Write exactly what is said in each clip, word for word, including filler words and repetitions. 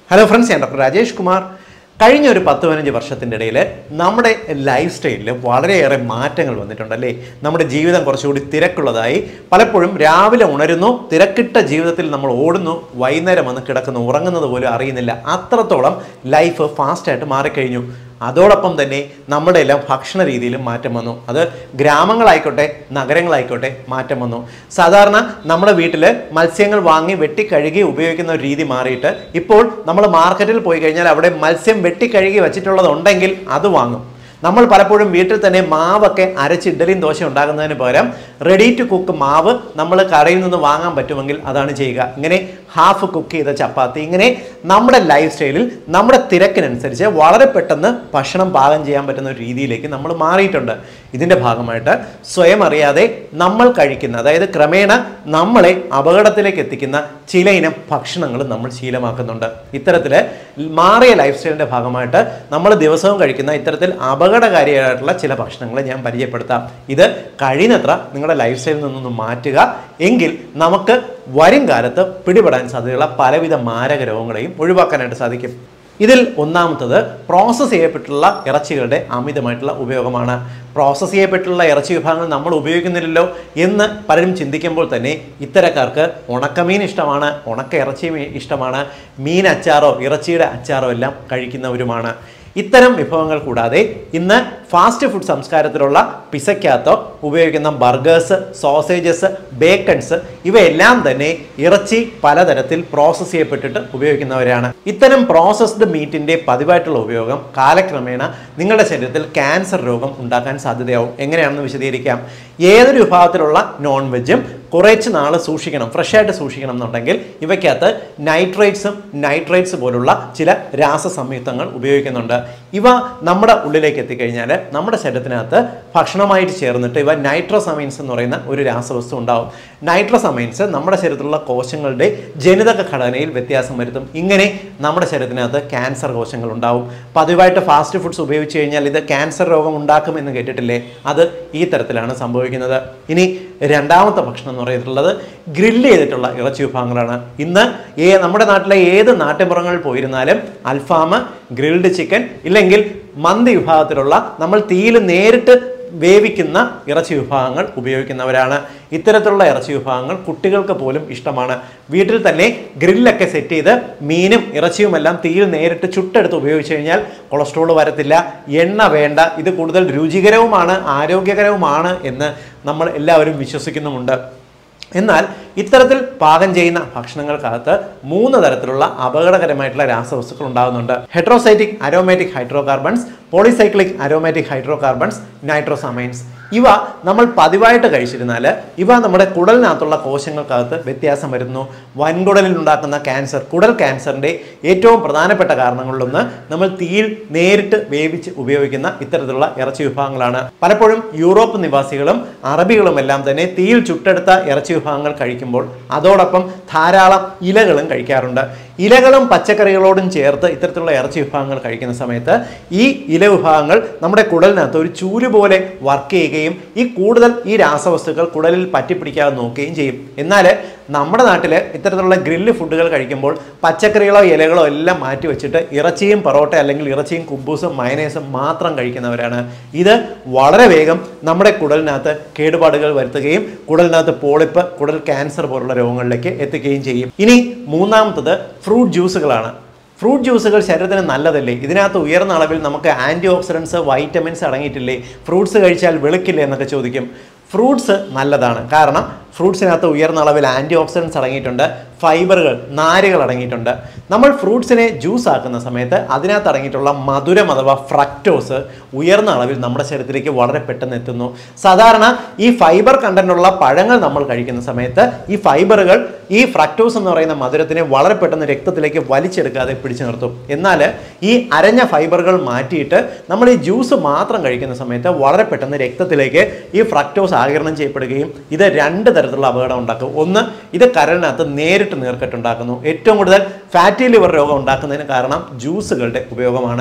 Hello friends, ഞാൻ doctor Rajesh Kumar. കഴിഞ്ഞ ഒരു പത്ത് പതിനഞ്ച് വർഷത്തിൻ്റെ ഇടയിൽ നമ്മുടെ ലൈഫ് സ്റ്റൈലിൽ വളരെയേറെ മാറ്റങ്ങൾ വന്നിട്ടുണ്ടല്ലേ. നമ്മുടെ ജീവിതം കുറച്ചുകൂടി തിരക്കുള്ളതായി. പലപ്പോഴും രാവിലെ ഉണരുന്നു, തിരക്കിട്ട ജീവിതത്തിൽ നമ്മൾ ഓടുന്നു, വൈകുന്നേരം വന്ന് കിടക്കുന്നു, ഉറങ്ങുന്നത് പോലും അറിയുന്നില്ല. അത്രത്തോളം ലൈഫ് ഫാസ്റ്റായിട്ട് മാറിക്കഴിഞ്ഞു. അതോടൊപ്പം തന്നെ നമ്മുടെ എല്ലാം ഭക്ഷണ രീതിയിലും മാറ്റം വന്നു. അത് ഗ്രാമങ്ങളായിക്കോട്ടെ നഗരങ്ങളായിക്കോട്ടെ മാറ്റം വന്നു. സാധാരണ നമ്മുടെ വീട്ടിൽ മത്സ്യങ്ങൾ വാങ്ങി വെട്ടിക്കഴുകി ഉപയോഗിക്കുന്ന ഒരു രീതി മാറിയിട്ട് ഇപ്പോൾ നമ്മൾ മാർക്കറ്റിൽ പോയി കഴിഞ്ഞാൽ അവിടെ മത്സ്യം വെട്ടിക്കഴുകി വെച്ചിട്ടുള്ളതുണ്ടെങ്കിൽ അത് വാങ്ങും. നമ്മൾ പലപ്പോഴും വീട്ടിൽ തന്നെ മാവൊക്കെ അരച്ച് ഇഡ്ഡലിയും ദോശ ഉണ്ടാകുന്നതിന് പകരം റെഡി ടു കുക്ക് മാവ് നമ്മൾ കടയിൽ നിന്ന് വാങ്ങാൻ പറ്റുമെങ്കിൽ അതാണ് ചെയ്യുക. ഇങ്ങനെ ഹാഫ് കുക്ക് ചെയ്ത ചപ്പാത്തി, ഇങ്ങനെ നമ്മുടെ ലൈഫ് സ്റ്റൈലിൽ നമ്മുടെ തിരക്കിനനുസരിച്ച് വളരെ പെട്ടെന്ന് ഭക്ഷണം പാകം ചെയ്യാൻ പറ്റുന്ന ഒരു രീതിയിലേക്ക് നമ്മൾ മാറിയിട്ടുണ്ട്. ഇതിൻ്റെ ഭാഗമായിട്ട് സ്വയം അറിയാതെ നമ്മൾ കഴിക്കുന്ന, അതായത് ക്രമേണ നമ്മളെ അപകടത്തിലേക്ക് എത്തിക്കുന്ന ചില ഇനം ഭക്ഷണങ്ങൾ നമ്മൾ ശീലമാക്കുന്നുണ്ട്. ഇത്തരത്തിൽ മാറിയ ലൈഫ് സ്റ്റൈലിൻ്റെ ഭാഗമായിട്ട് നമ്മൾ ദിവസവും കഴിക്കുന്ന ഇത്തരത്തിൽ അപകടകാരിയായിട്ടുള്ള ചില ഭക്ഷണങ്ങളെ ഞാൻ പരിചയപ്പെടുത്താം. ഇത് കഴിയുന്നത്ര നിങ്ങളുടെ ലൈഫ് സ്റ്റൈലിൽ നിന്നൊന്ന് മാറ്റുക. എങ്കിൽ നമുക്ക് വരും കാലത്ത് പിടിപെടാൻ സാധ്യതയുള്ള പലവിധ മാരക രോഗങ്ങളെയും ഒഴിവാക്കാനായിട്ട് സാധിക്കും. ഇതിൽ ഒന്നാമത്തത് പ്രോസസ്സ് ചെയ്യപ്പെട്ടുള്ള ഇറച്ചികളുടെ അമിതമായിട്ടുള്ള ഉപയോഗമാണ്. പ്രോസസ്സ് ചെയ്യപ്പെട്ടുള്ള ഇറച്ചി വിഭാഗങ്ങൾ നമ്മൾ ഉപയോഗിക്കുന്നില്ലല്ലോ എന്ന് പലരും ചിന്തിക്കുമ്പോൾ തന്നെ ഇത്തരക്കാർക്ക് ഉണക്കമീൻ ഇഷ്ടമാണ്, ഉണക്ക ഇറച്ചി ഇഷ്ടമാണ്, മീൻ അച്ചാറോ ഇറച്ചിയുടെ അച്ചാറോ എല്ലാം കഴിക്കുന്നവരുമാണ്. ഇത്തരം വിഭവങ്ങൾ കൂടാതെ ഇന്ന് ഫാസ്റ്റ് ഫുഡ് സംസ്കാരത്തിലുള്ള പിസയ്ക്കകത്തോ ഉപയോഗിക്കുന്ന ബർഗേഴ്സ്, സോസേജസ്, ബേക്കൺസ് ഇവയെല്ലാം തന്നെ ഇറച്ചി പലതരത്തിൽ പ്രോസസ്സ് ചെയ്യപ്പെട്ടിട്ട് ഉപയോഗിക്കുന്നവരാണ്. ഇത്തരം പ്രോസസ്ഡ് മീറ്റിൻ്റെ പതിവായിട്ടുള്ള ഉപയോഗം കാലക്രമേണ നിങ്ങളുടെ ശരീരത്തിൽ ക്യാൻസർ രോഗം ഉണ്ടാക്കാൻ സാധ്യതയാവും. എങ്ങനെയാണെന്ന് വിശദീകരിക്കാം. ഏതൊരു വിഭാഗത്തിലുള്ള നോൺ വെജും കുറച്ച് നാൾ സൂക്ഷിക്കണം, ഫ്രഷായിട്ട് സൂക്ഷിക്കണം എന്നുണ്ടെങ്കിൽ ഇവയ്ക്കകത്ത് നൈട്രേറ്റ്സും നൈട്രേറ്റ്സ് പോലുള്ള ചില രാസസംയുക്തങ്ങൾ ഉപയോഗിക്കുന്നുണ്ട്. ഇവ നമ്മുടെ ഉള്ളിലേക്ക് എത്തിക്കഴിഞ്ഞാൽ നമ്മുടെ ശരീരത്തിനകത്ത് ഭക്ഷണമായിട്ട് ചേർന്നിട്ട് ഇവ നൈട്രോസമൈൻസ് എന്ന് പറയുന്ന ഒരു രാസവസ്തു ഉണ്ടാവും. നൈട്രോസമൈൻസ് നമ്മുടെ ശരീരത്തിലുള്ള കോശങ്ങളുടെ ജനിതക ഘടനയിൽ വ്യത്യാസം വരുത്തും. ഇങ്ങനെ നമ്മുടെ ശരീരത്തിനകത്ത് ക്യാൻസർ കോശങ്ങൾ ഉണ്ടാവും. പതിവായിട്ട് ഫാസ്റ്റ് ഫുഡ്സ് ഉപയോഗിച്ച് കഴിഞ്ഞാൽ ഇത് ക്യാൻസർ രോഗം ഉണ്ടാക്കുമെന്ന് കേട്ടിട്ടില്ലേ? അത് ഈ തരത്തിലാണ് സംഭവിക്കുന്നത്. ഇനി രണ്ടാമത്തെ ഭക്ഷണം എന്ന് പറയുന്നത് ഗ്രില്ല് ചെയ്തിട്ടുള്ള ഇറച്ചി വിഭവങ്ങളാണ്. ഇന്ന് ഏ നമ്മുടെ നാട്ടിലെ ഏത് നാട്ടിൻപുറങ്ങളിൽ പോയിരുന്നാലും അൽഫാം, ഗ്രിൽഡ് ചിക്കൻ ഇല്ലെങ്കിൽ മന്തി വിഭാഗത്തിലുള്ള നമ്മൾ തീയിൽ നേരിട്ട് വേവിക്കുന്ന ഇറച്ചി വിഭാഗങ്ങൾ ഉപയോഗിക്കുന്നവരാണ്. ഇത്തരത്തിലുള്ള ഇറച്ചി വിഭാഗങ്ങൾ കുട്ടികൾക്ക് പോലും ഇഷ്ടമാണ്. വീട്ടിൽ തന്നെ ഗ്രില്ലൊക്കെ സെറ്റ് ചെയ്ത് മീനും ഇറച്ചിയുമെല്ലാം തീയിൽ നേരിട്ട് ചുട്ടെടുത്ത് ഉപയോഗിച്ച് കഴിഞ്ഞാൽ കൊളസ്ട്രോൾ വരത്തില്ല, എണ്ണ വേണ്ട, ഇത് കൂടുതൽ രുചികരവുമാണ് ആരോഗ്യകരവുമാണ് എന്ന് നമ്മൾ എല്ലാവരും വിശ്വസിക്കുന്നുമുണ്ട്. എന്നാൽ ഇത്തരത്തിൽ പാകം ചെയ്യുന്ന ഭക്ഷണങ്ങൾക്കകത്ത് മൂന്ന് തരത്തിലുള്ള അപകടകരമായിട്ടുള്ള രാസവസ്തുക്കൾ ഉണ്ടാകുന്നുണ്ട്. Heterocyclic aromatic hydrocarbons, polycyclic aromatic hydrocarbons, nitrosamines. ഇവ നമ്മൾ പതിവായിട്ട് കഴിച്ചിരുന്നാൽ ഇവ നമ്മുടെ കുടലിനകത്തുള്ള കോശങ്ങൾക്കകത്ത് വ്യത്യാസം വരുന്നു. വൻകുടലിൽ ഉണ്ടാക്കുന്ന ക്യാൻസർ, കുടൽ ക്യാൻസറിൻ്റെ ഏറ്റവും പ്രധാനപ്പെട്ട കാരണങ്ങളിലൊന്ന് നമ്മൾ തീയിൽ നേരിട്ട് വേവിച്ച് ഉപയോഗിക്കുന്ന ഇത്തരത്തിലുള്ള ഇറച്ചി വിഭാഗങ്ങളാണ്. പലപ്പോഴും യൂറോപ്പ് നിവാസികളും അറബികളും എല്ലാം തന്നെ തീയിൽ ചുട്ടെടുത്ത ഇറച്ചി വിഭാഗങ്ങൾ കഴിക്കുമ്പോൾ അതോടൊപ്പം ധാരാളം ഇലകളും കഴിക്കാറുണ്ട്. ഇലകളും പച്ചക്കറികളോടും ചേർത്ത് ഇത്തരത്തിലുള്ള ഇറച്ചി വിഭാഗങ്ങൾ കഴിക്കുന്ന സമയത്ത് ഈ ഇല വിഭാഗങ്ങൾ നമ്മുടെ കുടലിനകത്ത് ഒരു ചൂല് പോലെ വർക്ക് ചെയ്യുകയും ഈ കൂടുതൽ ഈ രാസവസ്തുക്കൾ കുടലിൽ പറ്റിപ്പിടിക്കാതെ നോക്കുകയും ചെയ്യും. എന്നാൽ നമ്മുടെ നാട്ടിൽ ഇത്തരത്തിലുള്ള ഗ്രില്ല് ഫുഡുകൾ കഴിക്കുമ്പോൾ പച്ചക്കറികളോ ഇലകളോ എല്ലാം മാറ്റി വെച്ചിട്ട് ഇറച്ചിയും പൊറോട്ട അല്ലെങ്കിൽ ഇറച്ചിയും കുബൂസും മയനേസും മാത്രം കഴിക്കുന്നവരാണ്. ഇത് വളരെ വേഗം നമ്മുടെ കുടലിനകത്ത് കേടുപാടുകൾ വരുത്തുകയും കുടലിനകത്ത് പോളിപ്പ്, കുടൽ ക്യാൻസർ പോലുള്ള രോഗങ്ങളിലേക്ക് എത്തിക്കുകയും ചെയ്യും. ഇനി മൂന്നാമത്തത് ഫ്രൂട്ട് ജ്യൂസുകളാണ്. ഫ്രൂട്ട് ജ്യൂസുകൾ ശരീരത്തിന് നല്ലതല്ലേ? ഇതിനകത്ത് ഉയർന്ന അളവിൽ നമുക്ക് ആൻറ്റി ഓക്സിഡൻസ്, വൈറ്റമിൻസ് അടങ്ങിയിട്ടില്ലേ? ഫ്രൂട്ട്സ് കഴിച്ചാൽ വെളുക്കില്ലേ എന്നൊക്കെ ചോദിക്കും. ഫ്രൂട്ട്സ് നല്ലതാണ്. കാരണം ഫ്രൂട്ട്സിനകത്ത് ഉയർന്ന അളവിൽ ആൻറ്റി ഓക്സിഡൻസ് അടങ്ങിയിട്ടുണ്ട്, ഫൈബറുകൾ, നാരുകൾ അടങ്ങിയിട്ടുണ്ട്. നമ്മൾ ഫ്രൂട്ട്സിനെ ജ്യൂസ് ആക്കുന്ന സമയത്ത് അതിനകത്ത് അടങ്ങിയിട്ടുള്ള മധുരം അഥവാ ഫ്രക്ടോസ് ഉയർന്ന അളവിൽ നമ്മുടെ ശരീരത്തിലേക്ക് വളരെ പെട്ടെന്ന് എത്തുന്നു. സാധാരണ ഈ ഫൈബർ കണ്ടന്റുള്ള പഴങ്ങൾ നമ്മൾ കഴിക്കുന്ന സമയത്ത് ഈ ഫൈബറുകൾ ഈ ഫ്രക്ടോസ് എന്ന് പറയുന്ന മധുരത്തിനെ വളരെ പെട്ടെന്ന് രക്തത്തിലേക്ക് വലിച്ചെടുക്കാതെ പിടിച്ചു നിർത്തും. എന്നാൽ ഈ അരഞ്ഞ ഫൈബറുകൾ മാറ്റിയിട്ട് നമ്മൾ ഈ ജ്യൂസ് മാത്രം കഴിക്കുന്ന സമയത്ത് വളരെ പെട്ടെന്ന് രക്തത്തിലേക്ക് ഈ ഫ്രക്ടോസ് ആഗിരണം ചെയ്യപ്പെടുകയും ഇത് രണ്ട് തരത്തിലുള്ള അപകടം ഉണ്ടാക്കും. ഒന്ന്, ഇത് കരളിനകത്ത് നേരിട്ട് നീർക്കെട്ടുണ്ടാക്കുന്നു. ഏറ്റവും കൂടുതൽ ഫാറ്റി ലിവർ രോഗം ഉണ്ടാക്കുന്നതിന് കാരണം ജ്യൂസുകളുടെ ഉപയോഗമാണ്.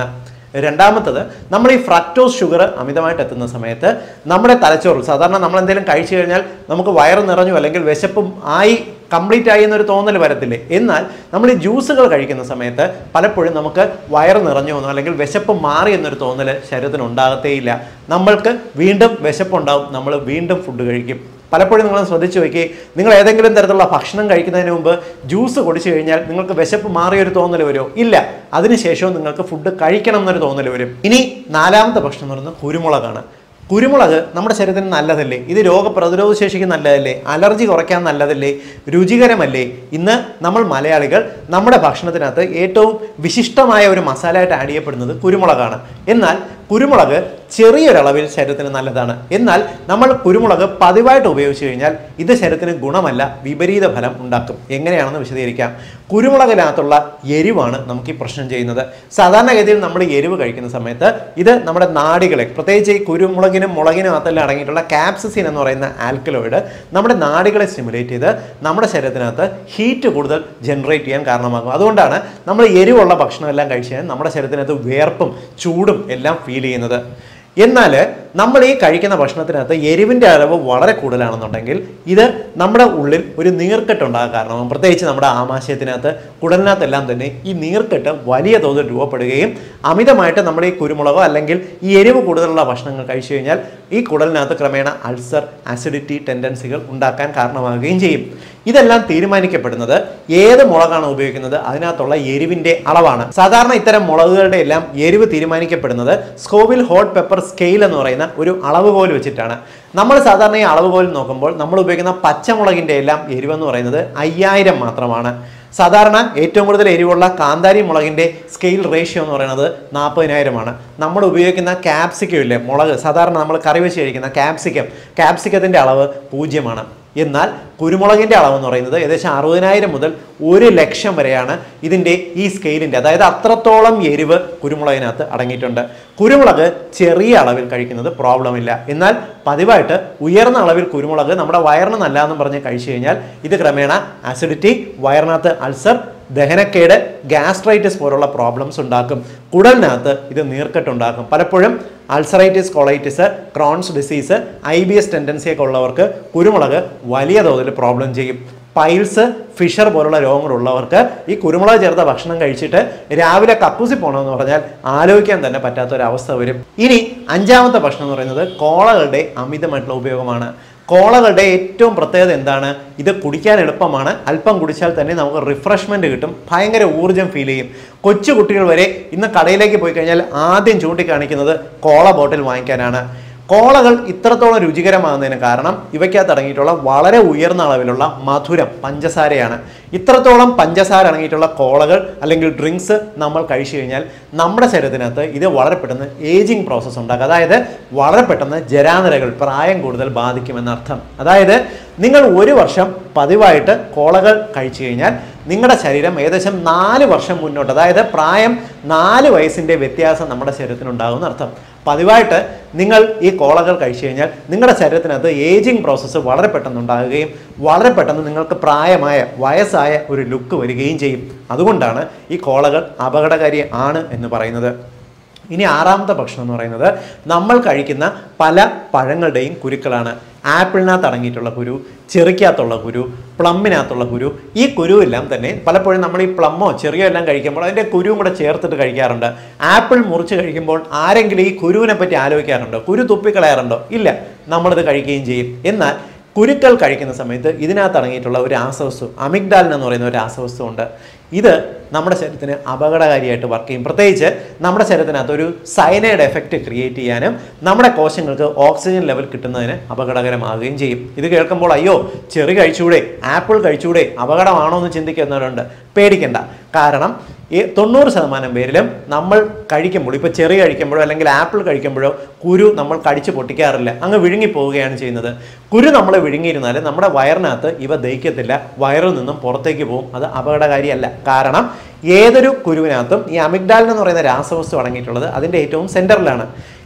രണ്ടാമത്തത്, നമ്മൾ ഈ ഫ്രക്ടോസ് ഷുഗർ അമിതമായിട്ട് എത്തുന്ന സമയത്ത് നമ്മുടെ തലച്ചോറിൽ, സാധാരണ നമ്മൾ എന്തെങ്കിലും കഴിച്ചു കഴിഞ്ഞാൽ നമുക്ക് വയറ് നിറഞ്ഞു അല്ലെങ്കിൽ വിശപ്പും ആയി കംപ്ലീറ്റ് ആയി എന്നൊരു തോന്നൽ വരത്തില്ലേ. എന്നാൽ നമ്മൾ ഈ ജ്യൂസുകൾ കഴിക്കുന്ന സമയത്ത് പലപ്പോഴും നമുക്ക് വയറ് നിറഞ്ഞു എന്നോ അല്ലെങ്കിൽ വിശപ്പ് മാറി എന്നൊരു തോന്നൽ ശരീരത്തിന് ഉണ്ടാകത്തേയില്ല. നമ്മൾക്ക് വീണ്ടും വിശപ്പുണ്ടാവും, നമ്മൾ വീണ്ടും ഫുഡ് കഴിക്കും. പലപ്പോഴും നിങ്ങൾ ശ്രദ്ധിച്ചു നോക്കി, നിങ്ങൾ ഏതെങ്കിലും തരത്തിലുള്ള ഭക്ഷണം കഴിക്കുന്നതിന് മുമ്പ് ജ്യൂസ് കുടിച്ചു കഴിഞ്ഞാൽ നിങ്ങൾക്ക് വിശപ്പ് മാറിയൊരു തോന്നൽ വരുമോ? ഇല്ല. അതിനുശേഷവും നിങ്ങൾക്ക് ഫുഡ് കഴിക്കണം എന്നൊരു തോന്നൽ വരും. ഇനി നാലാമത്തെ ഭക്ഷണം എന്ന് പറയുന്നത് കുരുമുളകാണ്. കുരുമുളക് നമ്മുടെ ശരീരത്തിന് നല്ലതല്ലേ? ഇത് രോഗപ്രതിരോധ ശേഷിക്ക് നല്ലതല്ലേ? അലർജി കുറയ്ക്കാൻ നല്ലതല്ലേ? രുചികരമല്ലേ? ഇന്ന് നമ്മൾ മലയാളികൾ നമ്മുടെ ഭക്ഷണത്തിനകത്ത് ഏറ്റവും വിശിഷ്ടമായ ഒരു മസാലയായിട്ട് ആഡ് ചെയ്യപ്പെടുന്നത് കുരുമുളകാണ്. എന്നാൽ കുരുമുളക് ചെറിയൊരളവിൽ ശരീരത്തിന് നല്ലതാണ്. എന്നാൽ നമ്മൾ കുരുമുളക് പതിവായിട്ട് ഉപയോഗിച്ച് കഴിഞ്ഞാൽ ഇത് ശരീരത്തിന് ഗുണമല്ല, വിപരീത ഫലം ഉണ്ടാക്കും. എങ്ങനെയാണെന്ന് വിശദീകരിക്കാം. കുരുമുളകിനകത്തുള്ള എരിവാണ് നമുക്ക് ഈ പ്രശ്നം ചെയ്യുന്നത്. സാധാരണഗതിയിൽ നമ്മൾ എരിവ് കഴിക്കുന്ന സമയത്ത് ഇത് നമ്മുടെ നാഡികളെ, പ്രത്യേകിച്ച് ഈ കുരുമുളകിനും മുളകിനകത്തെല്ലാം അടങ്ങിയിട്ടുള്ള കാപ്സിസിൻ എന്ന് പറയുന്ന ആൽക്കലോയിഡ് നമ്മുടെ നാഡികളെ സ്റ്റിമുലേറ്റ് ചെയ്ത് നമ്മുടെ ശരീരത്തിനകത്ത് ഹീറ്റ് കൂടുതൽ ജനറേറ്റ് ചെയ്യാൻ കാരണമാകും. അതുകൊണ്ടാണ് നമ്മൾ എരിവുള്ള ഭക്ഷണമെല്ലാം കഴിച്ച് കഴിഞ്ഞാൽ നമ്മുടെ ശരീരത്തിനകത്ത് വിയർപ്പും ചൂടും എല്ലാം ഫീൽ ചെയ്യുന്നത്. എന്നാൽ നമ്മൾ ഈ കഴിക്കുന്ന ഭക്ഷണത്തിനകത്ത് എരിവിൻ്റെ അളവ് വളരെ കൂടുതലാണെന്നുണ്ടെങ്കിൽ ഇത് നമ്മുടെ ഉള്ളിൽ ഒരു നീർക്കെട്ടുണ്ടാകാൻ കാരണമാകും. പ്രത്യേകിച്ച് നമ്മുടെ ആമാശയത്തിനകത്ത്, കുടലിനകത്തെല്ലാം തന്നെ ഈ നീർക്കെട്ട് വലിയ തോതിൽ രൂപപ്പെടുകയും അമിതമായിട്ട് നമ്മൾ ഈ കുരുമുളകോ അല്ലെങ്കിൽ ഈ എരിവ് കൂടുതലുള്ള ഭക്ഷണങ്ങൾ കഴിച്ചു കഴിഞ്ഞാൽ ഈ കുടലിനകത്ത് ക്രമേണ അൾസർ, ആസിഡിറ്റി ടെൻഡൻസികൾ ഉണ്ടാക്കാൻ കാരണമാകുകയും ചെയ്യും. ഇതെല്ലാം തീരുമാനിക്കപ്പെടുന്നത് ഏത് മുളകാണ് ഉപയോഗിക്കുന്നത് അതിനകത്തുള്ള എരിവിൻ്റെ അളവാണ്. സാധാരണ ഇത്തരം മുളകുകളുടെ എല്ലാം എരിവ് തീരുമാനിക്കപ്പെടുന്നത് സ്കോവിൽ ഹോട്ട് പെപ്പർ സ്കെയിൽ എന്ന് പറയുന്ന ഒരു അളവുകോൽ വെച്ചിട്ടാണ്. നമ്മൾ സാധാരണ ഈ അളവുകോൽ നോക്കുമ്പോൾ നമ്മൾ ഉപയോഗിക്കുന്ന പച്ചമുളകിൻ്റെ എല്ലാം എരിവെന്ന് പറയുന്നത് അയ്യായിരം മാത്രമാണ്. സാധാരണ ഏറ്റവും കൂടുതൽ എരിവുള്ള കാന്താരി മുളകിൻ്റെ സ്കെയിൽ റേഷ്യോ എന്ന് പറയുന്നത് നാൽപ്പതിനായിരമാണ്. നമ്മൾ ഉപയോഗിക്കുന്ന ക്യാപ്സിക്കം ഇല്ലേ, മുളക് സാധാരണ നമ്മൾ കറി വെച്ച് കഴിക്കുന്ന ക്യാപ്സിക്കം, ക്യാപ്സിക്കത്തിൻ്റെ അളവ് പൂജ്യമാണ്. എന്നാൽ കുരുമുളകിൻ്റെ അളവെന്ന് പറയുന്നത് ഏകദേശം അറുപതിനായിരം മുതൽ ഒരു ലക്ഷം വരെയാണ് ഇതിൻ്റെ ഈ സ്കെയിലിൻ്റെ. അതായത് അത്രത്തോളം എരിവ് കുരുമുളകിനകത്ത് അടങ്ങിയിട്ടുണ്ട്. കുരുമുളക് ചെറിയ അളവിൽ കഴിക്കുന്നത് പ്രോബ്ലം ഇല്ല. എന്നാൽ പതിവായിട്ട് ഉയർന്ന അളവിൽ കുരുമുളക് നമ്മുടെ വയറിന് നല്ലതെന്ന് പറഞ്ഞ് കഴിച്ചു കഴിഞ്ഞാൽ ഇത് ക്രമേണ ആസിഡിറ്റി, വയറിനകത്ത് അൾസർ, ദഹനക്കേട്, ഗ്യാസ്ട്രൈറ്റിസ് പോലുള്ള പ്രോബ്ലംസ് ഉണ്ടാക്കും. കുടലിനകത്ത് ഇത് നീർക്കെട്ടുണ്ടാക്കും. പലപ്പോഴും ulcerative colitis, Crohn's disease, I B S ടെൻഡൻസിയൊക്കെ ഉള്ളവർക്ക് കുരുമുളക് വലിയ തോതിൽ പ്രോബ്ലം ചെയ്യും. പൈൽസ്, ഫിഷർ പോലുള്ള രോഗങ്ങളുള്ളവർക്ക് ഈ കുരുമുളക് ചേർത്ത ഭക്ഷണം കഴിച്ചിട്ട് രാവിലെ കക്കൂസി പോകണമെന്ന് പറഞ്ഞാൽ ആലോചിക്കാൻ തന്നെ പറ്റാത്തൊരവസ്ഥ വരും. ഇനി അഞ്ചാമത്തെ ഭക്ഷണം എന്ന് പറയുന്നത് കോളകളുടെ അമിതമായിട്ടുള്ള ഉപയോഗമാണ്. കോളകളുടെ ഏറ്റവും പ്രത്യേകത എന്താണ്? ഇത് കുടിക്കാൻ എളുപ്പമാണ്. അല്പം കുടിച്ചാൽ തന്നെ നമുക്ക് റിഫ്രഷ്മെൻറ്റ് കിട്ടും, ഭയങ്കര ഊർജ്ജം ഫീൽ ചെയ്യും. കൊച്ചു കുട്ടികൾ വരെ ഇന്ന് കടയിലേക്ക് പോയി കഴിഞ്ഞാൽ ആദ്യം ചൂണ്ടിക്കാണിക്കുന്നത് കോള ബോട്ടിൽ വാങ്ങിക്കാനാണ്. കോളകൾ ഇത്രത്തോളം രുചികരമാകുന്നതിന് കാരണം ഇവയ്ക്കകത്ത് അടങ്ങിയിട്ടുള്ള വളരെ ഉയർന്ന അളവിലുള്ള മധുരം, പഞ്ചസാരയാണ്. ഇത്രത്തോളം പഞ്ചസാര അടങ്ങിയിട്ടുള്ള കോളകൾ അല്ലെങ്കിൽ ഡ്രിങ്ക്സ് നമ്മൾ കഴിച്ചു കഴിഞ്ഞാൽ നമ്മുടെ ശരീരത്തിനകത്ത് ഇത് വളരെ പെട്ടെന്ന് ഏജിങ് പ്രോസസ്സ് ഉണ്ടാകും. അതായത് വളരെ പെട്ടെന്ന് ജരാനരകൾ, പ്രായം കൂടുതൽ ബാധിക്കുമെന്നർത്ഥം. അതായത് നിങ്ങൾ ഒരു വർഷം പതിവായിട്ട് കോളകൾ കഴിച്ചു കഴിഞ്ഞാൽ നിങ്ങളുടെ ശരീരം ഏകദേശം നാല് വർഷം മുന്നോട്ട്, അതായത് പ്രായം നാല് വയസ്സിൻ്റെ വ്യത്യാസം നമ്മുടെ ശരീരത്തിനുണ്ടാകുന്ന അർത്ഥം. പതിവായിട്ട് നിങ്ങൾ ഈ കോളകൾ കഴിച്ചു കഴിഞ്ഞാൽ നിങ്ങളുടെ ശരീരത്തിനകത്ത് ഏജിങ് പ്രോസസ്സ് വളരെ പെട്ടെന്ന് ഉണ്ടാകുകയും വളരെ പെട്ടെന്ന് നിങ്ങൾക്ക് പ്രായമായ വയസ്സായ ഒരു ലുക്ക് വരികയും ചെയ്യും. അതുകൊണ്ടാണ് ഈ കോളകൾ അപകടകാരി ആണ് എന്ന് പറയുന്നത്. ഇനി ആറാമത്തെ ഭക്ഷണം എന്ന് പറയുന്നത് നമ്മൾ കഴിക്കുന്ന പല പഴങ്ങളുടെയും കുരുക്കളാണ്. ആപ്പിളിനകത്ത് അടങ്ങിയിട്ടുള്ള കുരു, ചെറിക്കകത്തുള്ള കുരു, പ്ലമ്മിനകത്തുള്ള കുരു, ഈ കുരുവെല്ലാം തന്നെ പലപ്പോഴും നമ്മൾ ഈ പ്ലമ്മോ ചെറിയോ എല്ലാം കഴിക്കുമ്പോൾ അതിൻ്റെ കുരുവും കൂടെ ചേർത്തിട്ട് കഴിക്കാറുണ്ട്. ആപ്പിൾ മുറിച്ച് കഴിക്കുമ്പോൾ ആരെങ്കിലും ഈ കുരുവിനെ പറ്റി ആലോചിക്കാറുണ്ടോ? കുരു തുപ്പിക്കളയാറുണ്ടോ? ഇല്ല, നമ്മളിത് കഴിക്കുകയും ചെയ്യും. എന്നാൽ കുരുക്കൾ കഴിക്കുന്ന സമയത്ത് ഇതിനകത്ത് അടങ്ങിയിട്ടുള്ള ഒരു രാസവസ്തു, അമിഗ്ഡാലിൻ എന്ന് പറയുന്ന ഒരു രാസവസ്തു ഉണ്ട്. ഇത് നമ്മുടെ ശരീരത്തിന് അപകടകാരിയായിട്ട് വർക്ക് ചെയ്യും. പ്രത്യേകിച്ച് നമ്മുടെ ശരീരത്തിനകത്ത് ഒരു സയനൈഡ് എഫക്റ്റ് ക്രിയേറ്റ് ചെയ്യാനും നമ്മുടെ കോശങ്ങൾക്ക് ഓക്സിജൻ ലെവൽ കിട്ടുന്നതിന് അപകടകരമാകുകയും ചെയ്യും. ഇത് കേൾക്കുമ്പോൾ അയ്യോ ചെറി കഴിച്ചൂടെ, ആപ്പിൾ കഴിച്ചൂടെ, അപകടമാണോ എന്ന് ചിന്തിക്കുന്നവരുണ്ട്. പേടിക്കണ്ട. കാരണം ഈ തൊണ്ണൂറ് ശതമാനം പേരിലും നമ്മൾ കഴിക്കുമ്പോൾ, ഇപ്പോൾ ചെറി കഴിക്കുമ്പോഴോ അല്ലെങ്കിൽ ആപ്പിൾ കഴിക്കുമ്പോഴോ കുരു നമ്മൾ കടിച്ച് പൊട്ടിക്കാറില്ല, അങ്ങ് വിഴുങ്ങിപ്പോവുകയാണ് ചെയ്യുന്നത്. കുരു നമ്മൾ വിഴുങ്ങിയിരുന്നാൽ നമ്മുടെ വയറിനകത്ത് ഇവ ദഹിക്കത്തില്ല, വയറിൽ നിന്നും പുറത്തേക്ക് പോകും. അത് അപകടകാരിയല്ല. കാരണം ഏതൊരു കുരുവിനകത്തും ഈ അമിഗ്ഡാലിൻ എന്ന് പറയുന്ന രാസവസ്തു അടങ്ങിയിട്ടുള്ളത് അതിൻ്റെ ഏറ്റവും സെൻറ്ററിലാണ്.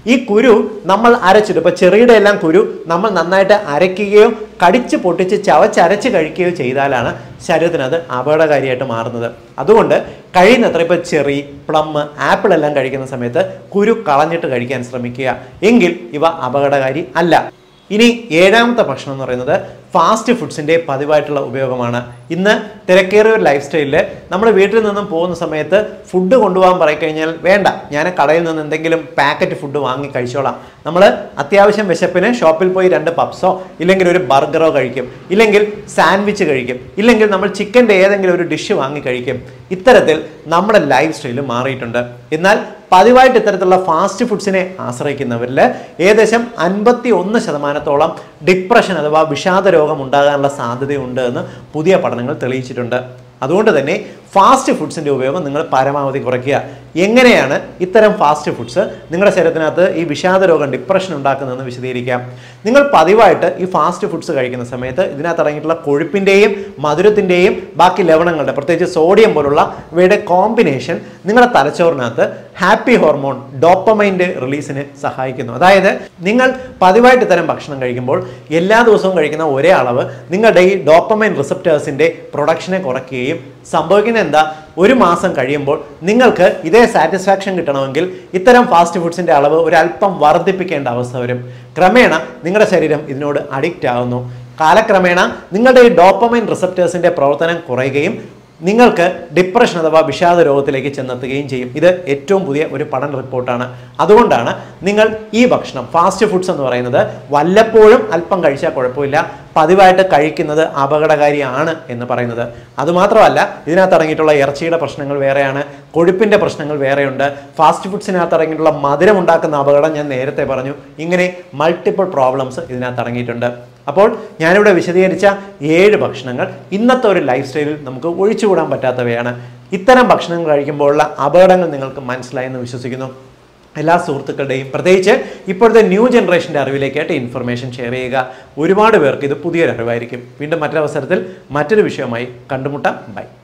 ഈ കുരു നമ്മൾ അരച്ചിട്ട്, ഇപ്പോൾ ചെറിയുടെ എല്ലാം കുരു നമ്മൾ നന്നായിട്ട് അരയ്ക്കുകയോ കടിച്ച് പൊട്ടിച്ച് ചവച്ചരച്ച് കഴിക്കുകയോ ചെയ്താലാണ് ശരീരത്തിന് അത് അപകടകാരിയായിട്ട് മാറുന്നത്. അതുകൊണ്ട് കഴിയുന്നത്ര ഇപ്പോൾ ചെറി, പ്ലം, ആപ്പിൾ എല്ലാം കഴിക്കുന്ന സമയത്ത് കുരു കളഞ്ഞിട്ട് കഴിക്കാൻ ശ്രമിക്കുക. എങ്കിൽ ഇവ അപകടകാരി അല്ല. ഇനി ഏഴാമത്തെ ഭക്ഷണം എന്ന് പറയുന്നത് ഫാസ്റ്റ് ഫുഡ്സിൻ്റെ പതിവായിട്ടുള്ള ഉപയോഗമാണ്. ഇന്ന് തിരക്കേറിയ ഒരു ലൈഫ് സ്റ്റൈലിൽ നമ്മൾ വീട്ടിൽ നിന്നും പോകുന്ന സമയത്ത് ഫുഡ് കൊണ്ടുപോകാൻ പറയിക്കഴിഞ്ഞാൽ വേണ്ട, ഞാൻ കടയിൽ നിന്ന് എന്തെങ്കിലും പാക്കറ്റ് ഫുഡ് വാങ്ങി കഴിച്ചോളാം. നമ്മൾ അത്യാവശ്യം വിശപ്പിന് ഷോപ്പിൽ പോയി രണ്ട് പപ്സോ ഇല്ലെങ്കിൽ ഒരു ബർഗറോ കഴിക്കും, ഇല്ലെങ്കിൽ സാൻഡ്വിച്ച് കഴിക്കും, ഇല്ലെങ്കിൽ നമ്മൾ ചിക്കൻ്റെ ഏതെങ്കിലും ഒരു ഡിഷ് വാങ്ങി കഴിക്കും. ഇത്തരത്തിൽ നമ്മുടെ ലൈഫ് സ്റ്റൈൽ മാറിയിട്ടുണ്ട്. എന്നാൽ പതിവായിട്ട് ഇത്തരത്തിലുള്ള ഫാസ്റ്റ് ഫുഡ്സിനെ ആശ്രയിക്കുന്നവരിൽ ഏകദേശം അൻപത്തി ഒന്ന് ശതമാനത്തോളം ഡിപ്രഷൻ അഥവാ വിഷാദ രോഗം ഉണ്ടാകാനുള്ള സാധ്യതയുണ്ട് എന്ന് പുതിയ പഠനങ്ങൾ തെളിയിച്ചിട്ടുണ്ട്. അതുകൊണ്ട് തന്നെ ഫാസ്റ്റ് ഫുഡ്സിൻ്റെ ഉപയോഗം നിങ്ങൾ പരമാവധി കുറയ്ക്കുക. എങ്ങനെയാണ് ഇത്തരം ഫാസ്റ്റ് ഫുഡ്സ് നിങ്ങളുടെ ശരീരത്തിനകത്ത് ഈ വിഷാദ രോഗം, ഡിപ്രഷൻ ഉണ്ടാക്കുന്നതെന്ന് വിശദീകരിക്കാം. നിങ്ങൾ പതിവായിട്ട് ഈ ഫാസ്റ്റ് ഫുഡ്സ് കഴിക്കുന്ന സമയത്ത് ഇതിനകത്ത് അടങ്ങിയിട്ടുള്ള കൊഴുപ്പിൻ്റെയും മധുരത്തിൻ്റെയും ബാക്കി ലവണങ്ങളുടെ, പ്രത്യേകിച്ച് സോഡിയം പോലുള്ള ഇവയുടെ കോമ്പിനേഷൻ നിങ്ങളുടെ തലച്ചോറിനകത്ത് ഹാപ്പി ഹോർമോൺ ഡോപ്പമൈൻ്റെ റിലീസിന് സഹായിക്കുന്നു. അതായത് നിങ്ങൾ പതിവായിട്ട് ഇത്തരം ഭക്ഷണം കഴിക്കുമ്പോൾ എല്ലാ ദിവസവും കഴിക്കുന്ന ഒരേ അളവ് നിങ്ങളുടെ ഈ ഡോപ്പമൈൻ റിസപ്റ്റേഴ്സിൻ്റെ പ്രൊഡക്ഷനെ കുറയ്ക്കുകയും സംഭവിക്കുന്ന എന്താ, ഒരു മാസം കഴിയുമ്പോൾ നിങ്ങൾക്ക് ഇതേ സാറ്റിസ്ഫാക്ഷൻ കിട്ടണമെങ്കിൽ ഇത്തരം ഫാസ്റ്റ് ഫുഡ്സിൻ്റെ അളവ് ഒരല്പം വർദ്ധിപ്പിക്കേണ്ട അവസ്ഥ വരും. ക്രമേണ നിങ്ങളുടെ ശരീരം ഇതിനോട് അഡിക്റ്റ് ആകുന്നു. കാലക്രമേണ നിങ്ങളുടെ ഈ ഡോപ്പമൈൻ റിസപ്റ്റേഴ്സിൻ്റെ പ്രവർത്തനം കുറയുകയും നിങ്ങൾക്ക് ഡിപ്രഷൻ അഥവാ വിഷാദ രോഗത്തിലേക്ക് ചെന്നെത്തുകയും ചെയ്യും. ഇത് ഏറ്റവും പുതിയ ഒരു പഠന റിപ്പോർട്ടാണ്. അതുകൊണ്ടാണ് നിങ്ങൾ ഈ ഭക്ഷണം ഫാസ്റ്റ് ഫുഡ്സ് എന്ന് പറയുന്നത് വല്ലപ്പോഴും അല്പം കഴിച്ചാൽ കുഴപ്പമില്ല, പതിവായിട്ട് കഴിക്കുന്നത് അപകടകാരിയാണ് എന്ന് പറയുന്നത്. അതുമാത്രമല്ല, ഇതിനകത്ത് അടങ്ങിയിട്ടുള്ള ഇറച്ചിയുടെ പ്രശ്നങ്ങൾ വേറെയാണ്, കൊഴുപ്പിൻ്റെ പ്രശ്നങ്ങൾ വേറെയുണ്ട്, ഫാസ്റ്റ് ഫുഡ്സിനകത്ത് അടങ്ങിയിട്ടുള്ള മധുരം ഉണ്ടാക്കുന്ന അപകടം ഞാൻ നേരത്തെ പറഞ്ഞു. ഇങ്ങനെ മൾട്ടിപ്പിൾ പ്രോബ്ലംസ് ഇതിനകത്ത് അടങ്ങിയിട്ടുണ്ട്. അപ്പോൾ ഞാനിവിടെ വിശദീകരിച്ച ഏഴ് ഭക്ഷണങ്ങൾ ഇന്നത്തെ ഒരു ലൈഫ് സ്റ്റൈലിൽ നമുക്ക് ഒഴിച്ചുകൂടാൻ പറ്റാത്തവയാണ്. ഇത്തരം ഭക്ഷണങ്ങൾ കഴിക്കുമ്പോഴുള്ള അപകടങ്ങൾ നിങ്ങൾക്ക് മനസ്സിലായെന്ന് വിശ്വസിക്കുന്നു. എല്ലാ സുഹൃത്തുക്കളുടെയും പ്രത്യേകിച്ച് ഇപ്പോഴത്തെ ന്യൂ ജനറേഷൻ്റെ അറിവിലേക്കായിട്ട് ഇൻഫർമേഷൻ ഷെയർ ചെയ്യുക. ഒരുപാട് പേർക്ക് ഇത് പുതിയൊരു അറിവായിരിക്കും. വീണ്ടും മറ്റൊരവസരത്തിൽ മറ്റൊരു വിഷയമായി കണ്ടുമുട്ടാം. ബൈ.